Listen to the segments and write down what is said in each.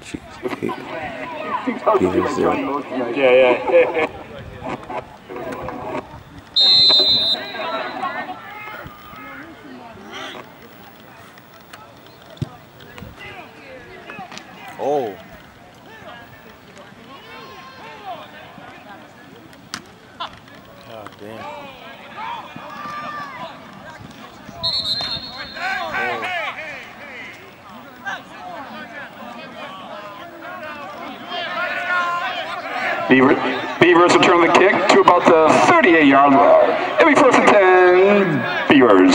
Beavers 0. Yeah. Oh. God damn. Beavers return the kick to about the 38-yard line. It'll be 1st and 10, Beavers.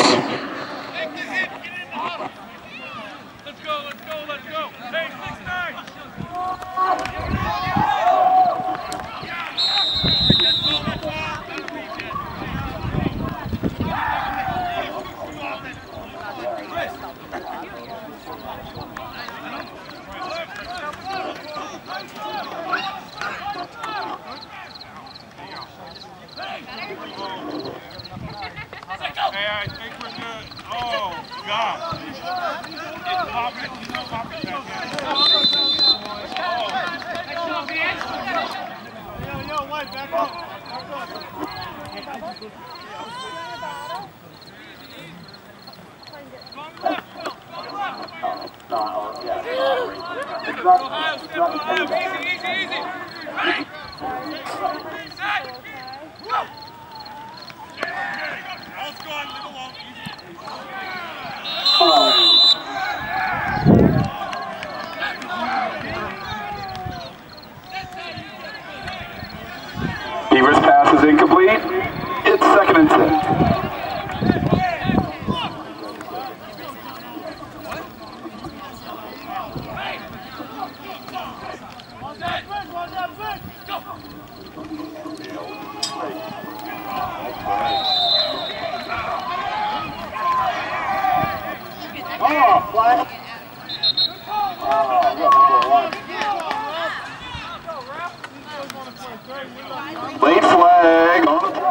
Let's go. Hey, 6-9. Hey, I think we're good. Oh, God. It's popping. He's not popping back in. Yo, White, back up. Easy. Set. Let's go on, leave alone. Beavers pass is incomplete. It's 2nd and 10. Late flag on the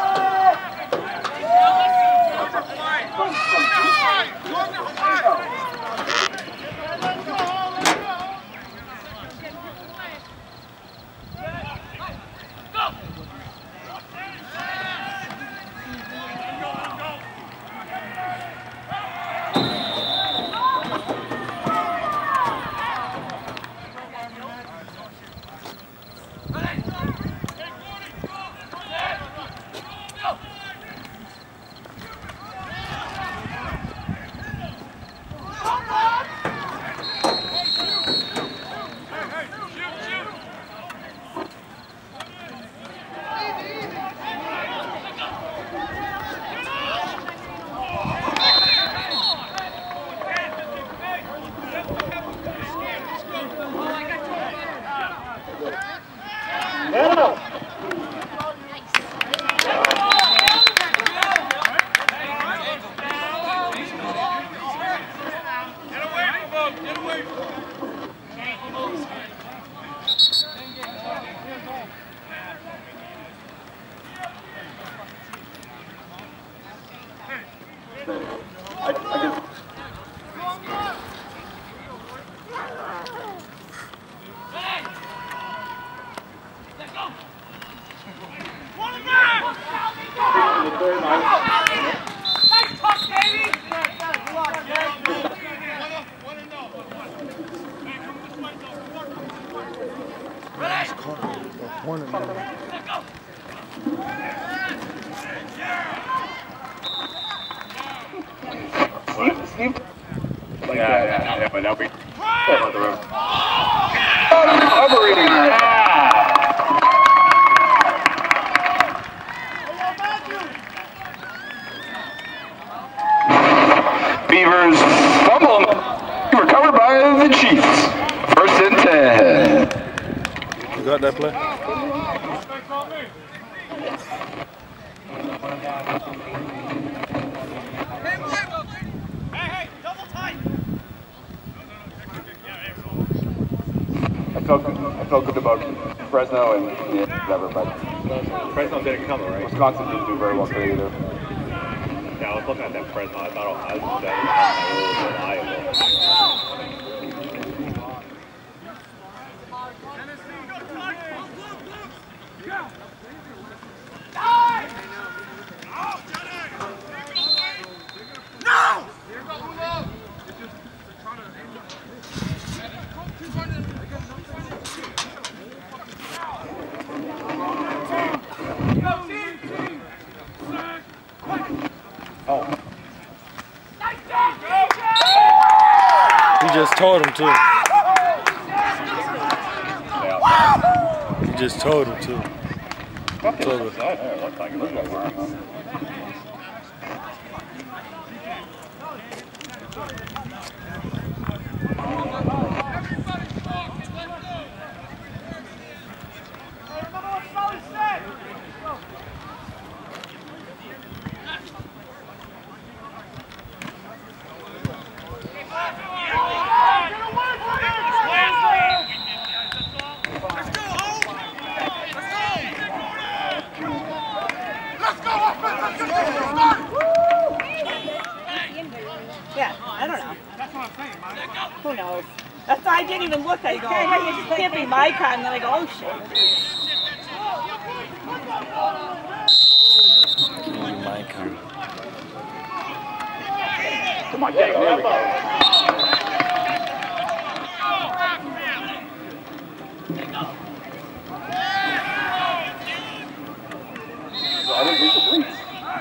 Yeah, but that'll be the room. Beavers fumble. Recovered by the Chiefs. 1st and 10. You got that play? I felt good about Fresno and whatever, but Fresno didn't come, right? Wisconsin didn't do very well today either. Yeah, I was looking at that Fresno. I thought I was reliable. just told him to. He just told him to. Told him. Yeah, I don't know. That's what I'm saying, Mike. Who knows? That's why I didn't even look. I go, oh, it can't be my car, and then I go, oh shit. Can't be my car. Come on, get it. There we go. I didn't reach the police.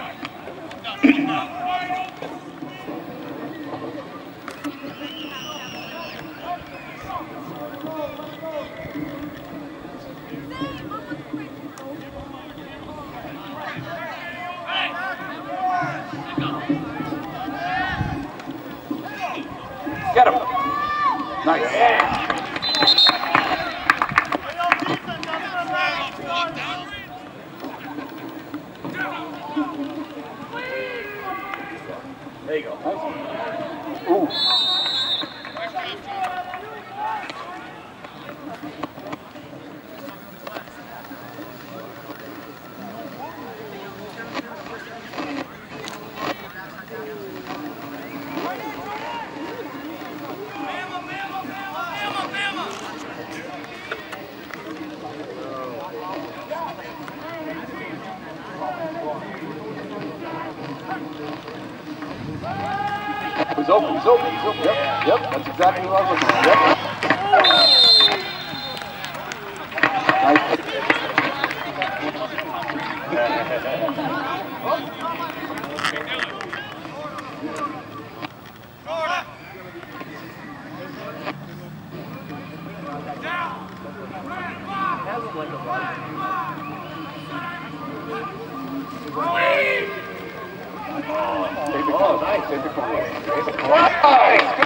Get him. Nice. There you go. Nice. Ooh. He's open, he's open, he's open. Yep, that's exactly what I was looking for. Oh, nice. Take the call. Nice.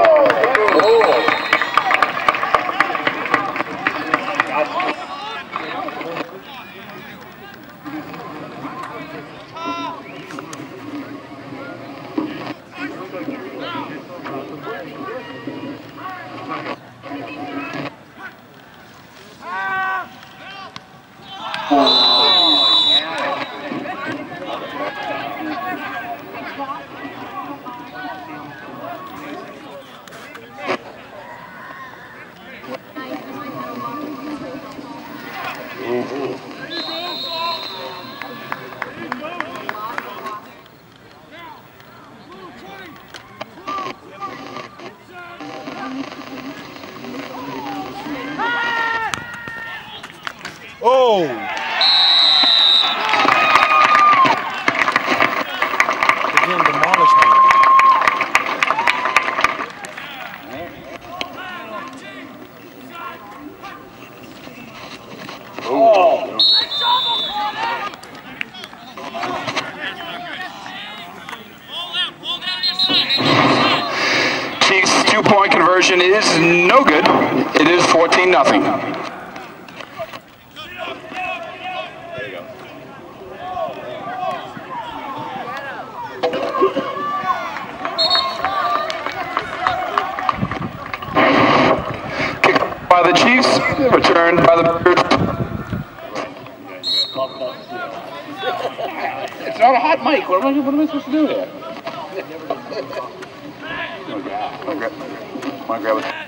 Oh! They're getting demolished now. Chiefs' two-point conversion is no good. It is 14-0. By the Chiefs, returned by the Beavers. It's not a hot mic. What am I supposed to do here? Want to grab it?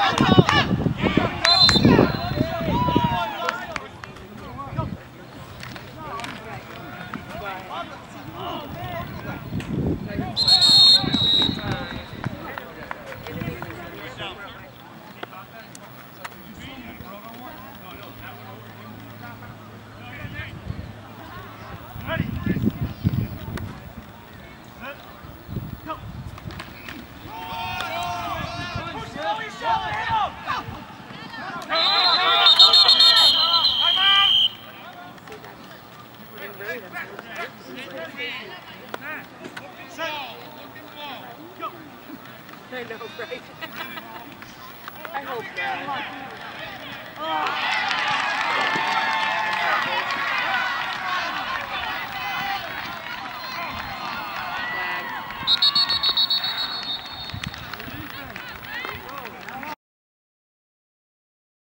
I know, right? I hope not. Oh.